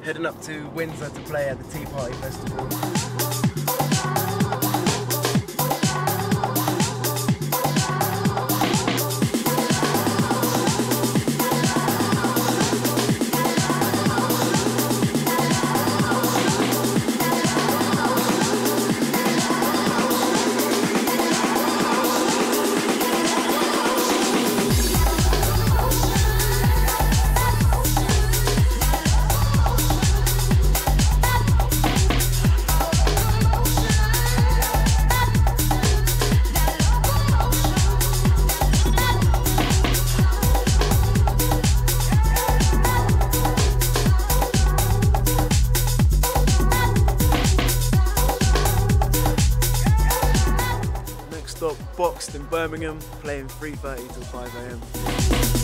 heading up to Windsor to play at the Tea Party Festival. Next stop, Boxed in Birmingham, playing 3:30 till 5 AM.